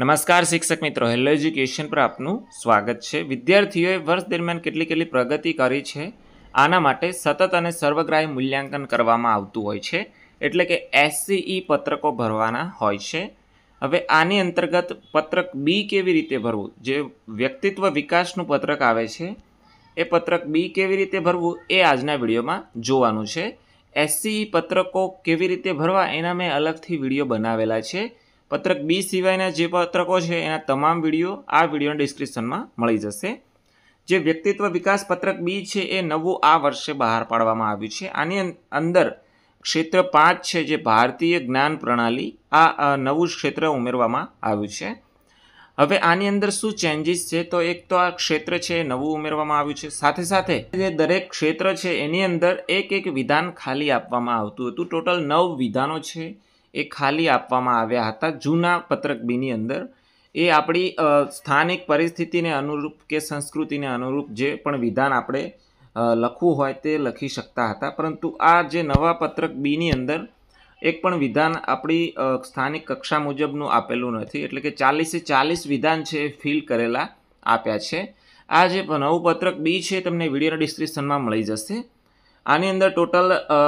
નમસ્કાર શિક્ષક મિત્રો, હેલો એજ્યુકેશન પર આપનું સ્વાગત છે। વિદ્યાર્થીઓએ વર્ષ દરમિયાન કેટલી પ્રગતિ કરી છે આના માટે સતત અને સર્વગ્રાહી મૂલ્યાંકન કરવામાં આવતું હોય છે, એટલે કે SCE પત્રકો ભરવાના હોય છે। હવે આની અંતર્ગત પત્રક બી કેવી રીતે ભરવું, જે વ્યક્તિત્વ વિકાસનું પત્રક આવે છે એ પત્રક બી કેવી રીતે ભરવું એ આજના વિડીયોમાં જોવાનું છે। SCE પત્રકો કેવી રીતે ભરવા એના મેં અલગથી વિડીયો બનાવેલા છે। પત્રક બી સિવાયના જે પત્રકો છે એના તમામ વિડીયો આ વિડીયોના ડિસ્ક્રિપ્શનમાં મળી જશે। જે વ્યક્તિત્વ વિકાસ પત્રક બી છે એ નવું આ વર્ષે બહાર પાડવામાં આવ્યું છે। આની અંદર ક્ષેત્ર 5 છે, જે ભારતીય જ્ઞાન પ્રણાલી, આ નવું ક્ષેત્ર ઉમેરવામાં આવ્યું છે। હવે આની અંદર શું ચેન્જીસ છે, તો એક તો આ ક્ષેત્ર છે એ નવું ઉમેરવામાં આવ્યું છે, સાથે સાથે જે દરેક ક્ષેત્ર છે એની અંદર એક વિધાન ખાલી આપવામાં આવતું હતું। ટોટલ 9 વિધાનો છે એ ખાલી આપવામાં આવ્યા હતા જૂના પત્રક બીની અંદર। એ આપણી સ્થાનિક પરિસ્થિતિને અનુરૂપ કે સંસ્કૃતિને અનુરૂપ જે પણ વિધાન આપણે લખવું હોય તે લખી શકતા હતા, પરંતુ આ જે નવા પત્રક બીની અંદર એક પણ વિધાન આપણી સ્થાનિક કક્ષા મુજબનું આપેલું નથી, એટલે કે 40 વિધાન છે એ ફિલ કરેલા આપ્યા છે। આ જે નવું પત્રક બી છે તમને વિડીયોના ડિસ્ક્રિપ્શનમાં મળી જશે। આની અંદર ટોટલ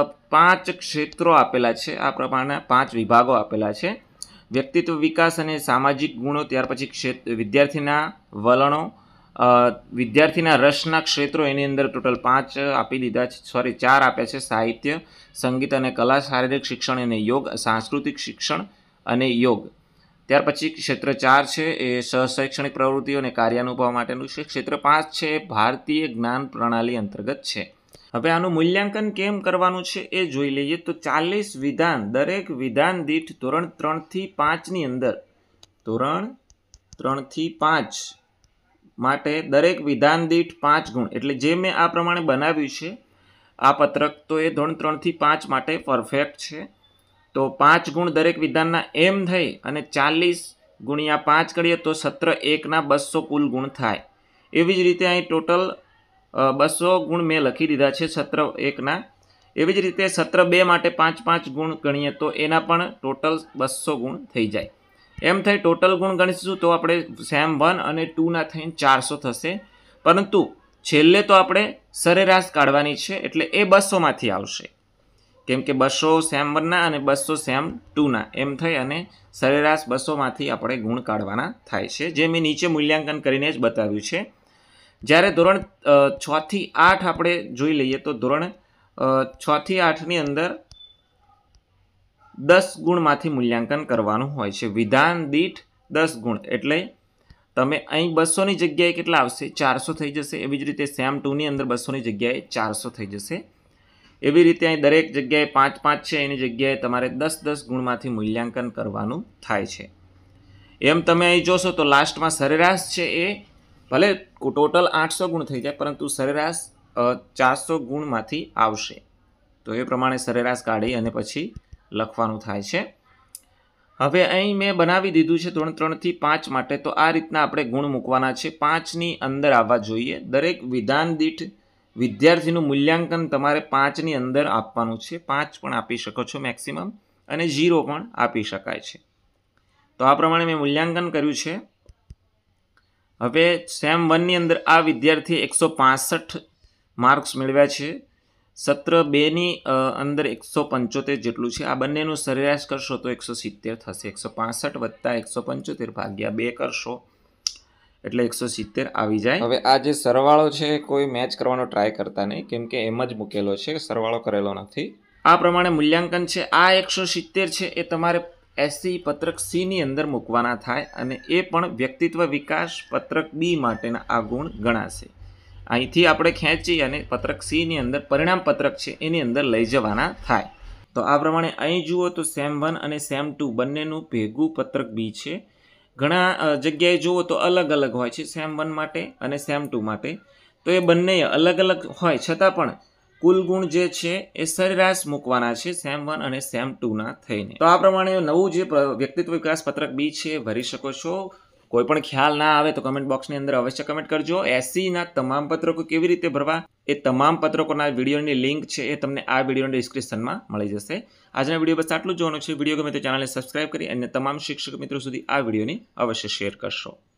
5 ક્ષેત્રો આપેલા છે, આ પ્રમાણે 5 વિભાગો આપેલા છે। વ્યક્તિત્વ વિકાસ અને સામાજિક ગુણો, ત્યાર પછી વિદ્યાર્થીના વલણો, વિદ્યાર્થીના રસના ક્ષેત્રો, એની અંદર ટોટલ 5 આપી દીધા છે, 4 આપ્યા છે। સાહિત્ય, સંગીત અને કલા, શારીરિક શિક્ષણ અને યોગ, સાંસ્કૃતિક શિક્ષણ અને યોગ। ત્યાર પછી ક્ષેત્ર 4 છે એ શૈક્ષણિક પ્રવૃત્તિઓ અને કાર્યાનુભવ માટેનું છે। ક્ષેત્ર 5 છે એ ભારતીય જ્ઞાન પ્રણાલી અંતર્ગત છે। હવે આનું મૂલ્યાંકન કેમ કરવાનું છે એ જોઈ લઈએ। તો 40 વિધાન, દરેક વિધાન દીઠ ધોરણ 3 થી 5ની અંદર, ધોરણ 3 થી 5 માટે દરેક વિધાન દીઠ 5 ગુણ, એટલે જે મેં આ પ્રમાણે બનાવ્યું છે આ પત્રક, તો એ ધોરણ 3 થી 5 માટે પરફેક્ટ છે। તો 5 ગુણ દરેક વિધાનના એમ થઈ અને 40 ગુણ્યા 5 કરીએ તો સત્ર 1ના 200 કુલ ગુણ થાય। એવી જ રીતે અહીં ટોટલ 200 ગુણ મેં લખી દીધા છે સત્ર 1ના। એવી જ રીતે સત્ર 2 માટે 5 ગુણ ગણીએ તો એના પણ ટોટલ 200 ગુણ થઈ જાય। એમ થઈ ટોટલ ગુણ ગણીશું તો આપણે સેમ 1 અને 2ના થઈને 400 થશે, પરંતુ છેલ્લે તો આપણે સરેરાશ કાઢવાની છે, એટલે એ 200માંથી આવશે, કેમ કે 200 સેમ 1ના અને 200 સેમ 2ના, એમ થઈ અને સરેરાશ 200માંથી આપણે ગુણ કાઢવાના થાય છે, જે મેં નીચે મૂલ્યાંકન કરીને જ બતાવ્યું છે। જ્યારે ધોરણ 6 થી 8 આપણે જોઈ લઈએ તો ધોરણ 6 થી 8ની અંદર 10 ગુણમાંથી મૂલ્યાંકન કરવાનું હોય છે, વિધાન દીઠ 10 ગુણ, એટલે તમે અહીં 200ની જગ્યાએ કેટલા આવશે, 400 થઈ જશે। એવી જ રીતે સેમ 2ની અંદર 200ની જગ્યાએ 400 થઈ જશે। એવી રીતે અહીં દરેક જગ્યાએ 5 છે, એની જગ્યાએ તમારે 10 ગુણમાંથી મૂલ્યાંકન કરવાનું થાય છે। એમ તમે અહીં જોશો તો લાસ્ટમાં સરેરાશ છે એ ભલે ટોટલ 800 ગુણ થઈ જાય, પરંતુ સરેરાશ 400 ગુણમાંથી આવશે, તો એ પ્રમાણે સરેરાશ કાઢી અને પછી લખવાનું થાય છે। હવે અહીં મેં બનાવી દીધું છે ધોરણ 3 થી 5 માટે, તો આ રીતના આપણે ગુણ મૂકવાના છે, 5ની અંદર આવવા જોઈએ। દરેક વિધાન દીઠ વિદ્યાર્થીનું મૂલ્યાંકન તમારે 5ની અંદર આપવાનું છે, 5 પણ આપી શકો છો મેક્સિમમ, અને 0 પણ આપી શકાય છે। તો આ પ્રમાણે મેં મૂલ્યાંકન કર્યું છે। હવે સેમ 1ની અંદર આ વિદ્યાર્થીએ 165 માર્ક્સ મેળવ્યા છે, સત્ર 2ની અંદર 175 જેટલું છે। આ બંનેનું સરેરાશ કરશો તો 170 થશે, 165 વત્તા 175 ભાગ્યા 2 કરશો એટલે 170 આવી જાય। હવે આ જે સરવાળો છે કોઈ મેચ કરવાનો ટ્રાય કરતા નહીં, કેમ કે એમ જ મૂકેલો છે, સરવાળો કરેલો નથી। આ પ્રમાણે મૂલ્યાંકન છે। આ 170 છે એ તમારે SCE પત્રક સીની અંદર મૂકવાના થાય, અને એ પણ વ્યક્તિત્વ વિકાસ પત્રક બી માટેના આ ગુણ ગણાશે। અહીંથી આપણે ખેંચી અને પત્રક સીની અંદર પરિણામ પત્રક છે એની અંદર લઈ જવાના થાય। તો આ પ્રમાણે અહીં જુઓ તો સેમ 1 અને સેમ 2 બંનેનું ભેગું પત્રક બી છે। ઘણા જગ્યાએ જુઓ તો અલગ અલગ હોય છે, સેમ 1 માટે અને સેમ 2 માટે, તો એ બંને અલગ અલગ હોય છતાં પણ કુલ ગુણ જે છે એ સરેરાશ મૂકવાના છે સેમ 1 અને સેમ 2ના થઈને। તો આ પ્રમાણે નવું જે વ્યક્તિત્વ વિકાસ પત્રક બી છે એ ભરી શકો છો। કોઈ પણ ખ્યાલ ના આવે તો કમેન્ટ બોક્સની અંદર અવશ્ય કમેન્ટ કરજો। SCEના તમામ પત્રકો કેવી રીતે ભરવા એ તમામ પત્રકોના વિડીયોની લિંક છે એ તમને આ વિડીયોના ડિસ્ક્રિપ્શનમાં મળી જશે. આજના વિડીયો બસ આટલું જ જોવાનું છે. વિડીયો ગમે તો ચેનલને સબસ્ક્રાઇબ કરી અને તમામ શિક્ષક મિત્રો સુધી આ વિડીયોની અવશ્ય શેર કરશો.